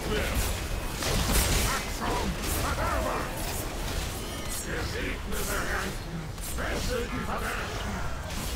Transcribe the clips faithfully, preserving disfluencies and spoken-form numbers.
wird. Wachstum, Verderber! Gesegnete Ernten, Fresse die Verderben!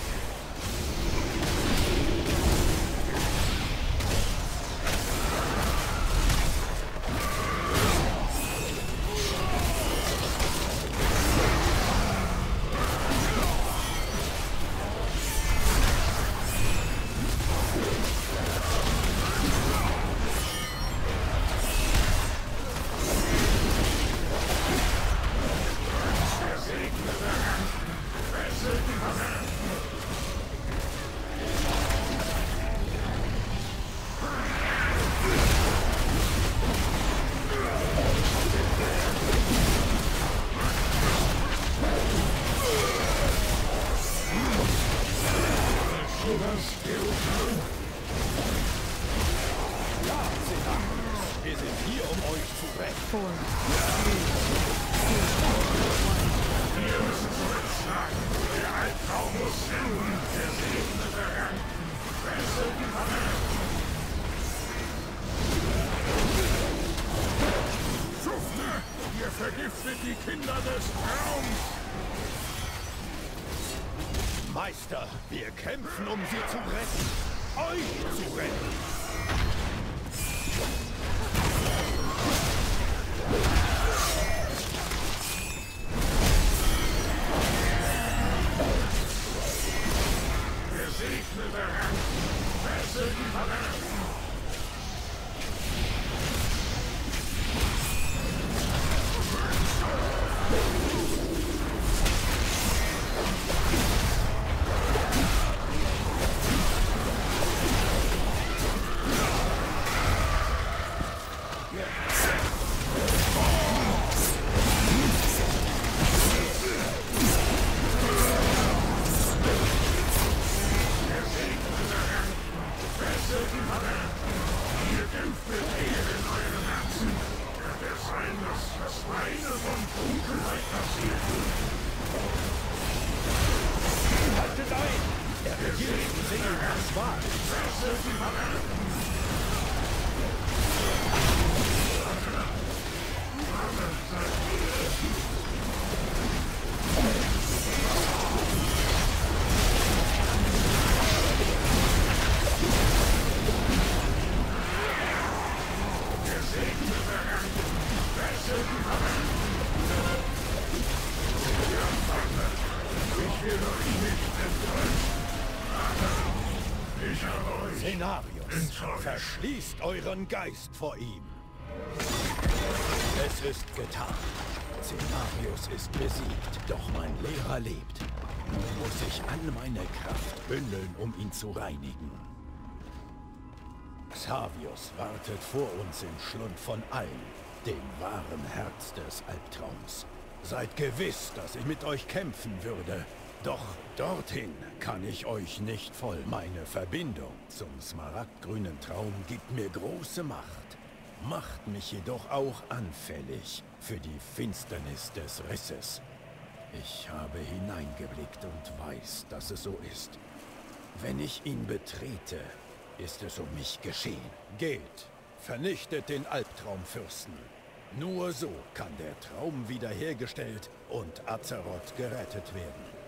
Wir sind hier, um euch zu retten. Four, three, two, one. Wir müssen zurückschlagen. Der Albtraum muss enden. Gesegnete Ernten, Fresse die Verderben! Schufte, ihr vergiftet die Kinder des Traums! Meister, wir kämpfen, um sie zu retten. Euch zu retten. Gesegnete Ernten, Fresse die Verderben! Haltet ein! Er regiert die Dinge als wahr. Cenarius, verschließt euren Geist vor ihm. Es ist getan. Cenarius ist besiegt, doch mein Lehrer lebt. Nun muss ich all meine Kraft bündeln, um ihn zu reinigen. Xavius wartet vor uns im Schlund von Allen, dem wahren Herz des Albtraums. Seid gewiss, dass ich mit euch kämpfen würde. Doch dorthin kann ich euch nicht folgen. Meine Verbindung zum smaragdgrünen Traum gibt mir große Macht, macht mich jedoch auch anfällig für die Finsternis des Risses. Ich habe hineingeblickt und weiß, dass es so ist. Wenn ich ihn betrete, ist es um mich geschehen. Geht, vernichtet den Albtraumfürsten. Nur so kann der Traum wiederhergestellt und Azeroth gerettet werden.